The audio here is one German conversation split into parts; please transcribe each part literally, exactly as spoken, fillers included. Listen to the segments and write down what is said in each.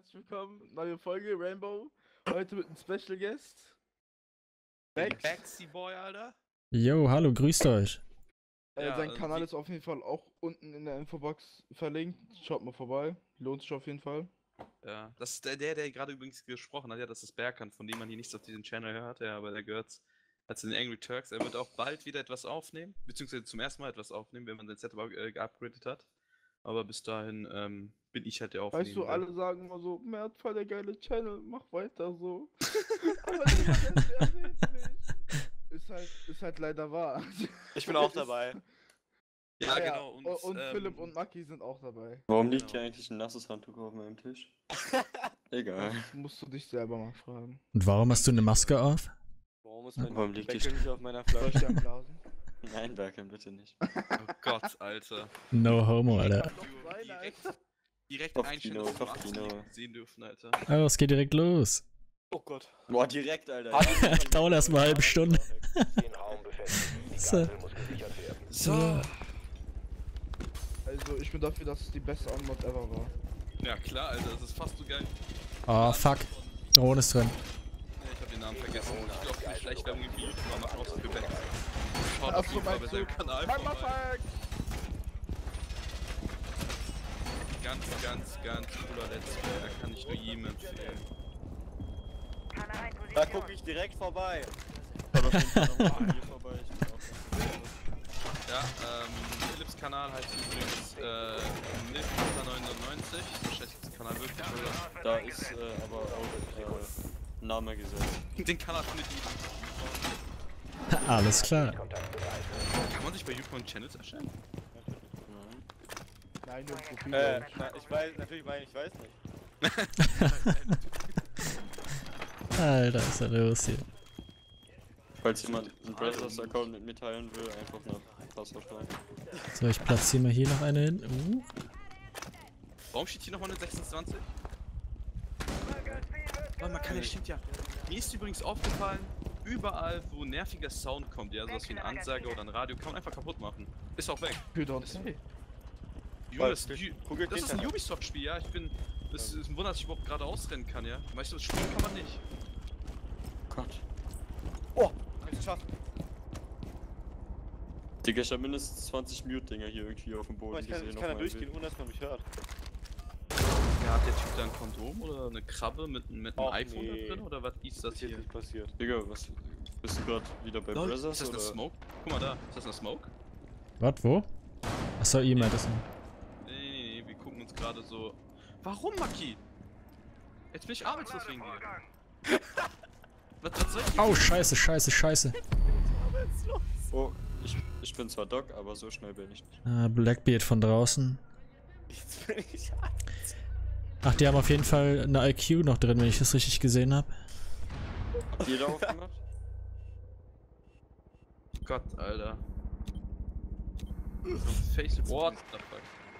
herzlich willkommen. Neue Folge Rainbow. Heute mit einem Special Guest. Back. Baxi Boy, Alter. Yo, hallo, grüßt euch. Äh, Ja, sein äh, Kanal die- ist auf jeden Fall auch unten in der Infobox verlinkt. Schaut mal vorbei. Lohnt sich auf jeden Fall. Ja, das ist der, der, der gerade übrigens gesprochen hat. Ja, das ist Berkan, von dem man hier nichts auf diesem Channel hört. Ja, aber der gehört zu den Angry Turks. Er wird auch bald wieder etwas aufnehmen, beziehungsweise zum ersten Mal etwas aufnehmen, wenn man sein Setup äh, geupgradet hat. Aber bis dahin ähm, bin ich halt der Aufnehmer. Weißt du, alle sagen immer so, mehr hat voll der geile Channel, mach weiter so. Aber niemand erwähnt mich. Ist halt, ist halt leider wahr. Ich bin auch dabei. Ja, Ah ja, genau. Und, und ähm, Philipp und Maki sind auch dabei. Warum liegt Genau. hier eigentlich ein nasses Handtuch auf meinem Tisch? Egal. Das musst du dich selber mal fragen. Und warum hast du eine Maske auf? Warum ist mein Warum liegt die Deckel nicht auf meiner Soll ich Flasche? dir blasen? Nein, Berkan, bitte nicht. Oh Gott, Alter. No homo, Alter. Direkt, direkt Kopfkino, Einstellung vom Kopfkino. Arzt sehen dürfen, Alter. Oh, es geht direkt los. Oh Gott. Boah, direkt, Alter. Dauert erst mal eine halbe Stunde. So. So. Also ich bin dafür, dass es die beste Unmod ever war. Ja, klar, Alter, das ist fast so geil. Oh, fuck. Drohne ist drin. Ja, ich hab den Namen vergessen. Ich glaube, die Schleichwerbung im Video war noch raus für Back. Schaut Ach auf so, jeden Fall bei meinst seinem du? Kanal Mama vorbei. fuck! Ganz, ganz, ganz cooler Let's Play. Da kann ich nur jedem empfehlen. Da gucke ich direkt vorbei. Aber auf jeden Fall noch mal hier vorbei. Ich bin auch Ja, ähm, Philips Kanal heißt übrigens äh, Nilpanther neunundneunzig. So schätze ich den Kanal wirklich, oder? Da ist äh, aber auch äh, Name gesetzt. Den Kanal findet ihr. Alles klar. Kann man sich bei YouPorn Channels erstellen? Nein, nur Profil. Äh, na, ich weiß, natürlich meine ich weiß nicht. Alter, ist ja los hier. Falls jemand einen Brothers-Account mit mir teilen will, einfach nach Passwort fragen. So, ich platziere mal hier noch eine hin. Uh. Warum steht hier nochmal eine sechsundzwanzig? Warte mal, kann der stimmt ja. Mir ist übrigens aufgefallen, überall wo nerviger Sound kommt, ja, sowas wie ein Ansager oder ein Radio, kann man einfach kaputt machen. Ist auch weg. Für dort. Ist weg. Junge, das, Weil, Ju- guck dir das den ist ein an. Ubisoft-Spiel, ja. Ich bin. Es ist ein Wunder, dass ich überhaupt gerade ausrennen kann, ja. Weißt du, das spielen kann man nicht. Gott. Oh, hab ich geschafft. Digga, ich hab mindestens zwanzig Mute-Dinger hier irgendwie auf dem Boden Ich kann, gesehen. ich auf kann da meinem durchgehen, Bild. ohne dass man mich hört. Ja, hat der Typ da ein Kondom oder eine Krabbe mit, mit einem Och, iPhone nee. da drin oder was ist das Das ist jetzt hier? nicht passiert. Digga, was? Bist du gerade wieder bei Lol, Brothers ist das eine oder? Smoke? Guck mal da, ist das eine Smoke? Was, wo? Achso, ihr meint das. Nee, nee, nee, wir gucken uns gerade so. Warum, Maki? Jetzt bin ich arbeitslos wegen dir. was, was soll ich Oh, scheiße, scheiße, scheiße. Oh, ich, ich bin zwar Doc, aber so schnell bin ich nicht. Ah, Blackbeard von draußen. Jetzt bin ich. Ach, die haben auf jeden Fall eine I Q noch drin, wenn ich das richtig gesehen habe. Hat jeder aufgemacht? Gott, Alter. So ein Face. What the fuck?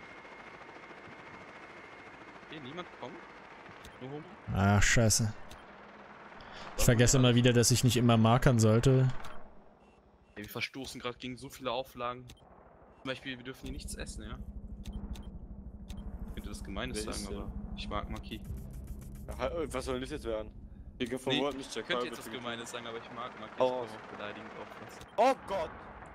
Hier, niemand kommt? Nur Homo? Ach, scheiße. Ich vergesse immer wieder, dass ich nicht immer markern sollte. Ey, wir verstoßen gerade gegen so viele Auflagen. Zum Beispiel, wir dürfen hier nichts essen, ja? Ich könnte das Gemeines Wer ist sagen, der? aber ich mag Maki. Ja, was soll denn das jetzt werden? Digga, Nee, verwort mich, Ich Jack. könnte jetzt das Gemeines sagen, aber ich mag Maki. Ich Hau kann raus. auch beleidigend aufpassen. Oh Gott!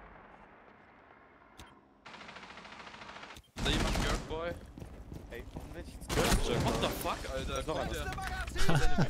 Ist da jemand Girlboy? Ey, warum werd ich jetzt gehört? What the fuck, Alter? noch Kommt einer. der?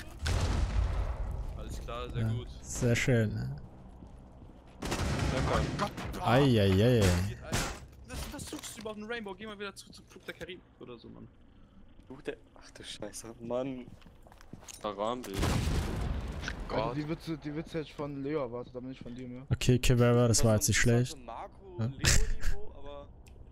Alles klar, sehr Ja, gut. sehr schön. Oh Gott, Eieiei. Was, was suchst du überhaupt einen Rainbow? Geh mal wieder zu, zu Flug der Karibik oder so, Mann. Such der. Ach du Scheiße, Mann. Arambild. Also Gott. die Witze, die Witze hätte ich von Leo erwartet, aber nicht von dir mehr. Okay, Kibera, das war jetzt nicht so ein- schlecht. so ein Marco, Ja. Leo-Niveau, aber.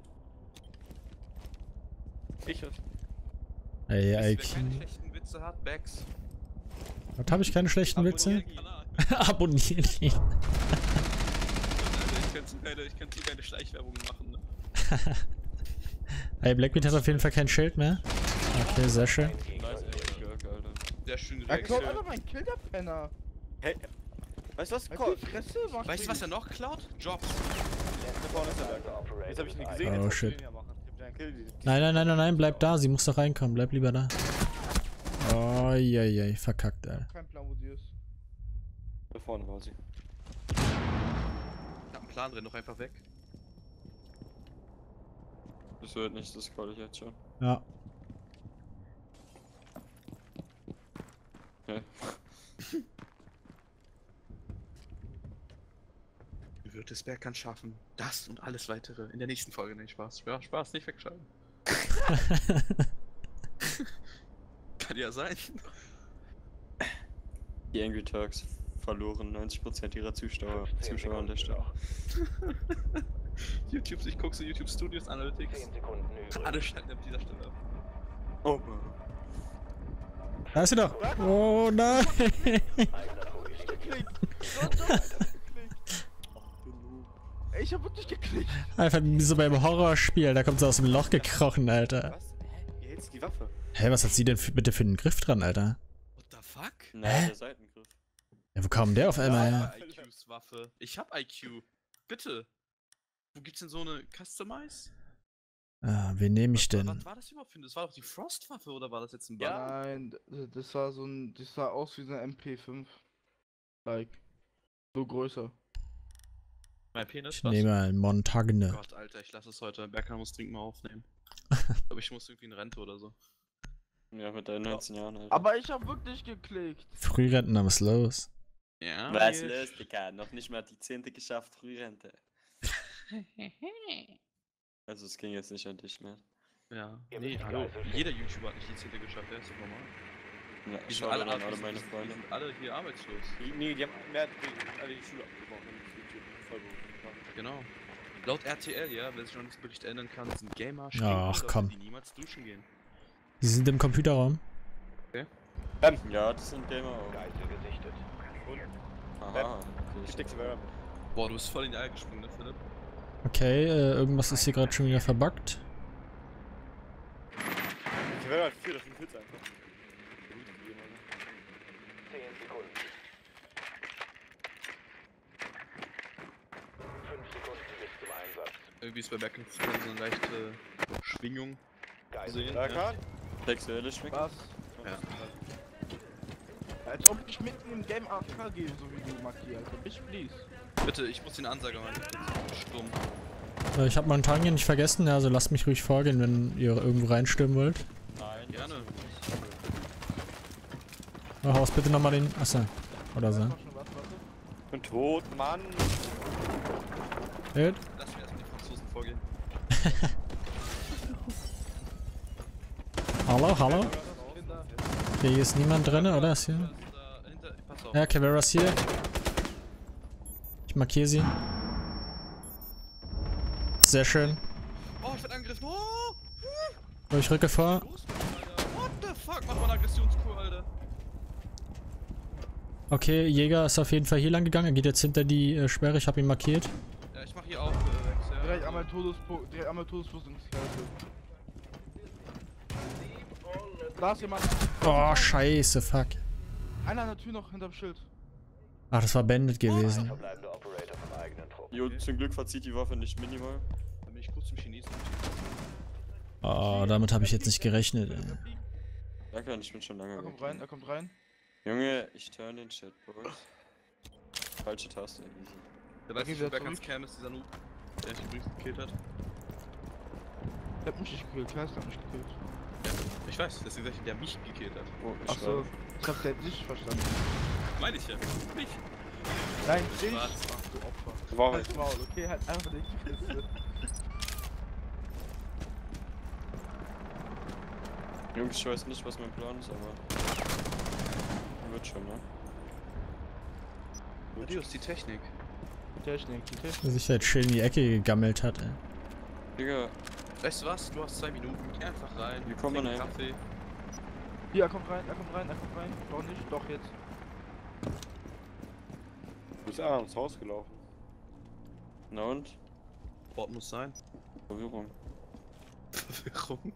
Ich was. Ey, Wer I keine Q. schlechten Witze hat, Bags. Was, habe ich keine schlechten Witze? Abonnieren den Kanal. Abonniert ihn. Alter, ich kann so keine, ich kann so keine Schleichwerbung machen, ne? Ey, Blackbeard hat auf jeden Fall kein Schild mehr. Okay, sehr schön. Nice, ey, Girk, Alter. Sehr schön Er klaut Reaktion. einfach meinen Kill, der Penner. Hey. Weißt du was? Halt Komm. die Fresse, mach Weißt du, was er noch klaut? Jobs. Da vorne ist der Berg. Jetzt hab ich ihn gesehen, Oh, jetzt shit. muss ich ihn ja machen. Ich hab den Kill. die- die- Nein, nein, nein, nein, nein, bleib da. Sie muss doch reinkommen. Bleib lieber da. Oh, je, je, verkackt, Alter. Kein Plan, wo die ist. Da vorne war sie. Ich hab einen Plan, renn doch einfach weg. Das wird nicht, das call ich jetzt schon. Ja. Okay. Wie wird es Berkan schaffen? Das und alles weitere in der nächsten Folge. Nee, Spaß. Ja, Spaß, nicht wegschalten. Kann ja sein. Die Angry Turks verloren neunzig Prozent ihrer Zuschauer, Zuschauer an der Stelle. YouTube, ich gucke so YouTube Studios Analytics. zehn Sekunden übrig. Alle schalten ab dieser Stelle ab. Oh. Da ist sie doch. Oh nein. Eigener Vogel liegt. Geklickt. So dumm. Ey, ich hab wirklich geklickt. Einfach wie so beim Horrorspiel, da kommt sie aus dem Loch gekrochen, Alter. Was? Hä? Wie hältst du die Waffe? Hä, was hat sie denn für, bitte für einen Griff dran, Alter? What the fuck? Nein, der Seitengriff. Ja, wo kam der auf einmal her? I Qs Waffe. Ich hab I Q. Bitte. Wo gibt's denn so eine Customize? Ah, wen nehme ich Was, denn? was war das überhaupt für eine? Das war doch die Frostwaffe oder war das jetzt ein Bug? Ja. Nein, d- das war so ein. Das sah aus wie so eine M P fünf. Like. So größer. Mein Penis? Ich Was? nehme einen Montagne. Gott, Alter, ich lasse es heute. Berkan muss dringend mal aufnehmen. Aber ich muss irgendwie in Rente oder so. Ja, mit deinen neunzehn Jahren, Alter. Aber ich hab wirklich geklickt. Frührentner, was ist los? Ja. Was wir- los, Digga? Noch nicht mal die zehnte geschafft, Frührente. Also es ging jetzt nicht an dich mehr. Ja. Ihr Nee, müsst hallo. also schicken. Jeder YouTuber hat nicht die zehnte geschafft, der ist doch normal. Ja, Die sind schau alle, alle an die alle sind- meine die sind- Freunde. Die sind alle hier arbeitslos. Nee, die haben mehr alle die Schule abgebrochen und YouTube vollberufen waren. Genau. Laut R T L, ja, wer sich noch nicht Bericht erinnern kann, sind Gamer, Ach, Leute, komm. die niemals duschen gehen. Sie sind im Computerraum. Ähm, ja, das sind Gamer auch. Geisel gesichtet. Aha, okay, steckst du weiter. Boah, du bist voll in die Eier gesprungen, ne, Philipp? Okay, äh, irgendwas ist hier gerade schon wieder verbuggt. Ich werde halt für, das sind Hits einfach. zehn Sekunden. fünf Sekunden bis zum Einsatz. Irgendwie ist bei Backend so eine leichte Schwingung Geisel sehen. Da Ja. kann. Sexuelle Schmecken. Was? Ja. Als ob ich mitten im Game A F K gehe, so wie du, Maki, Alter. Bitch, please. Bitte, ich muss den Ansager machen. Stumm. Äh, ich habe Montagne nicht vergessen, ja, also lasst mich ruhig vorgehen, wenn ihr irgendwo reinstürmen wollt. Nein, Gerne. Oh, haus bitte nochmal den. Achso. Oder so. Warte, warte, warte. Ich bin tot, Mann. Gut. Lass mir erstmal die Franzosen vorgehen. Hallo, hallo. Kinder. Okay, hier ist niemand drin, oder? Ist hier? Da ist, äh, hinter, pass auf. Ja, Cavera ist hier. Ich markiere sie. Sehr schön. Oh, ich werde angegriffen. Oh! So, ich rücke vor. Los, Alter. What the fuck? Mach mal eine Aggressionskur, Alter. Okay, Jäger ist auf jeden Fall hier lang gegangen. Er geht jetzt hinter die äh, Sperre. Ich habe ihn markiert. Ja, ich mach hier auch, äh, Rex, ja. Direkt einmal Todespo direkt einmal Todesfuß ins Kälte. Da ist jemand. Oh, scheiße, fuck. Einer an der Tür noch hinterm Schild. Ach, das war Bandit gewesen. Verbleibende Operator vom eigenen Trupp. Jo, zum Glück verzieht die Waffe nicht minimal. Dann bin ich kurz zum Chinesen. Oh, damit habe ich jetzt nicht gerechnet. Ey. Danke, ich bin schon lange Er kommt weg. rein, er kommt rein. Junge, ich turn den Chat, Boys. Falsche Taste, easy. Der weiß Okay, nicht, wer wer ganz zurück? Cam ist, dieser Noob, der mich übrigens gekillt hat. Der hat mich nicht gekillt, Keist hat mich gekillt. Ich weiß, deswegen sag ich, der mich gekillt hat. Oh, ich Achso, war. ich hab der nicht verstanden. Meine ich ja. Mich. Nein, dich! Was? Ach du Opfer. War Halt's Maul, okay? Halt einfach nicht die Fresse. Jungs, ich weiß nicht, was mein Plan ist, aber. Wird schon, ne? Radio ist die Technik. Technik, die Technik. Der sich halt schön in die Ecke gegammelt hat, ey. Digga, Weißt du was? Du hast zwei Minuten. Geh einfach rein. Wie kommt man trink rein? Kaffee. Hier, er kommt rein, er kommt rein, er kommt rein. Doch nicht, doch jetzt. Du bist einfach ins Haus gelaufen. na und? Bord muss sein. Verwirrung. Verwirrung.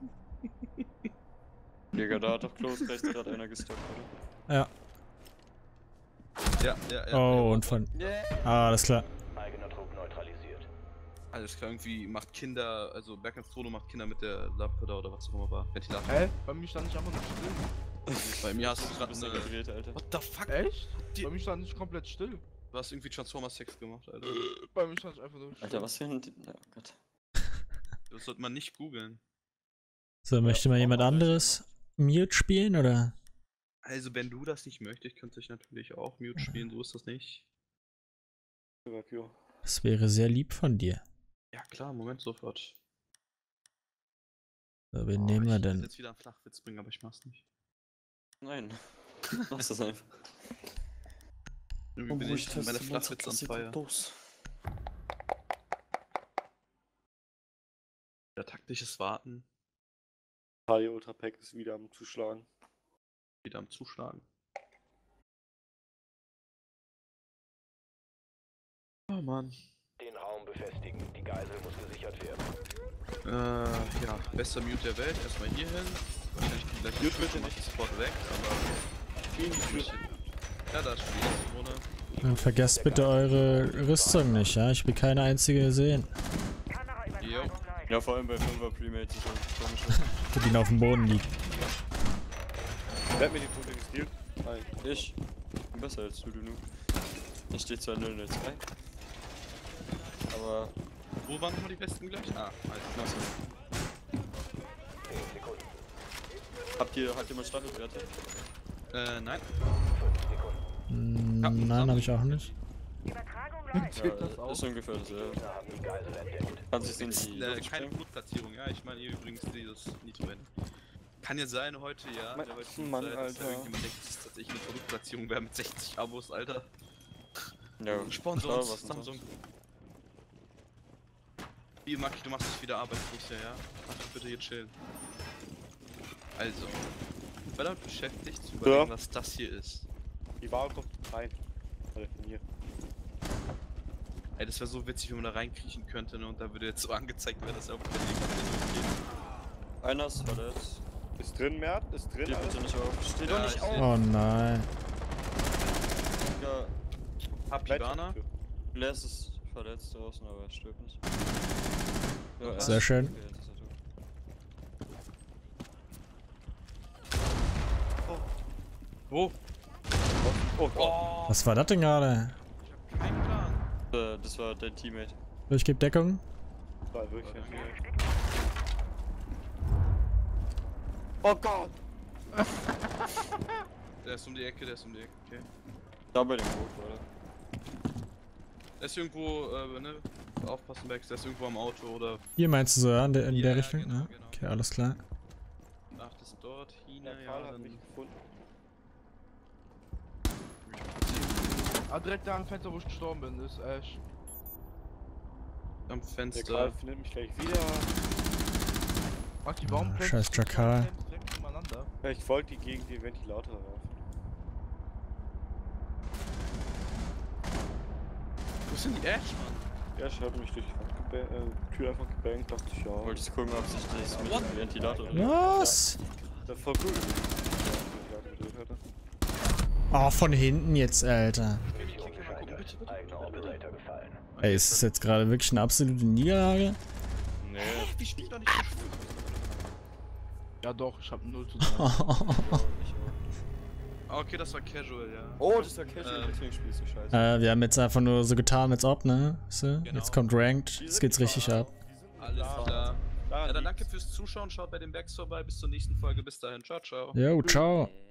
Digga, da hat doch Close rechts gerade einer gestoppt, oder? Ja. Ja, ja, ja. Oh, und von. Ah, alles klar. Eigener Trupp neutralisiert. Alles klar, irgendwie macht Kinder, also Berkans Trono macht Kinder mit der Lampe da oder was auch immer war. Ventilator. Hä? Bei mir stand ich einfach nur still. Bei mir hast du gerade Bist du eine... gedreht, Alter. What the fuck? Echt? Die- Bei mir stand ich komplett still. Du hast irgendwie Transformers Sex gemacht, Alter. Bei mir stand ich einfach nur still. Alter, was für ein... Oh Gott. Das sollte man nicht googeln. So, möchte mal jemand anderes Mute spielen, oder? Also, wenn du das nicht möchtest, könnte ich natürlich auch Mute spielen, so ist das nicht. Das wäre sehr lieb von dir. Ja, klar, Moment, sofort. So, wen Oh, nehmen wir ich wollte denn? jetzt wieder einen Flachwitz bringen, aber ich mach's nicht. Nein. Mach's das einfach. Irgendwie bin ich mit meiner Flachwitz an Feier. Ja, taktisches Warten, Talia Ultra Pack ist wieder am Zuschlagen. wieder am Zuschlagen. Oh Mann. Den Raum befestigen. Die Geisel muss gesichert werden. Äh, ja, bester Mute der Welt, erstmal hier hin. Wahrscheinlich die gleiche Mute bitte Schritte nicht. sofort weg, aber... Ja, da ist schon die erste Runde. Und vergesst bitte eure Rüstung nicht, ja? Ich will keine einzige gesehen. Jo. Ja, vor allem bei fünfer Premates ist das komisch. Die die auf dem Boden liegt. Wer hat mir die Punkte gestealt? Nein. Ich bin besser als du, du nu. Ich stehe zwar null null zwei. Aber... Wo waren nochmal die besten gleich? Ah, also. Achso. zehn Sekunden. Habt ihr, habt ihr mal Staffelwerte? Äh, nein. fünf Sekunden. Hm, Ja, nein, habe ich auch nicht. Zählt das Ja, auch? ist ungefähr das, ja. Gegner haben die Geisel entdeckt. Kannst du es in die Äh, Luft keine sprengen? Blutplatzierung, ja. Ich meine hier übrigens dieses Nitro. Kann ja sein heute, ja. Mann, der heutigen Mann, Zeit, dass da Alter. irgendjemand denkt, dass tatsächlich eine Produktplatzierung wäre mit sechzig Abos, Alter. Ja, Sponsor klar, uns, was denn Samsung. sonst? Wie, Maki, du machst dich wieder arbeitslos, ja, ja? Mach dich bitte hier chillen. Also. Ich war damit beschäftigt zu überlegen, Ja. was das hier ist. Die Ware kommt rein. Warte, von hier. Ey, das wäre so witzig, wenn man da reinkriechen könnte, ne? Und da würde jetzt so angezeigt werden, dass er auf der Leben Einer ist verletzt. Ist drin, Mert? Ist drin, Steh bitte Alter? nicht auf. Steh Ja, doch nicht ich auf! seh. Oh nein. Ja, Papibana. Blair ist verletzt draußen, aber er stirbt nicht. Ja, er Sehr ist- schön. Okay, jetzt ist er tot. Wo? Oh Gott. Oh, Was war das denn gerade? ich hab keinen Plan. Äh, das war dein Teammate. Ich gebe Deckung. War wirklich ein Teammate. Oh Gott! Der ist um die Ecke, der ist um die Ecke, okay. Da bei dem Boot, oder? Der ist irgendwo, äh, ne? Aufpassen, Bex, der ist irgendwo am Auto oder. Hier meinst du so, ja? In der, in Ja, der ja, Richtung? genau, Ja. genau. Okay, alles klar. Ach, das ist dort, China, Der ja, Karl hat dann. mich gefunden. Ah, direkt da am Fenster, wo ich gestorben bin, ist Ash. Am Der Fenster. Karl findet mich gleich wieder. Maki, warum Ah, plantest scheiß du zwei Jakal. Camps direkt nebeneinander? Ja, ich wollte die gegen den Ventilator werfen. Wo ist denn die Ash, Mann? Ja, ich habe mich durch die Wand geba- äh, Tür einfach gebankt, dachte ich, ja. Wolltest du gucken, ob sich das mit dem Ventilator Was? Der voll cool. Ja, gedreht hatte. Oh, von hinten jetzt, Alter. Mission gescheitert. Eigener Operator gefallen. Ey, ist das jetzt gerade wirklich eine absolute Niederlage? Nee. Die spielt doch nicht so schlimm. Ja doch, ich hab null zu drei. Ja, ich auch. Ah, okay, das war casual, ja. Oh, das ist der Casual, Ähm. deswegen spielst du scheiße. Äh, wir haben jetzt einfach nur so getan, als ob, ne? Weißt du? Genau. Jetzt kommt Ranked, Die jetzt sind geht's richtig da. ab. Die sind Alles da. klar. Daran Ja, dann danke liegt's. fürs Zuschauen, schaut bei den Backs vorbei, bis zur nächsten Folge, bis dahin, ciao, ciao. Jo, ciao. Yeah.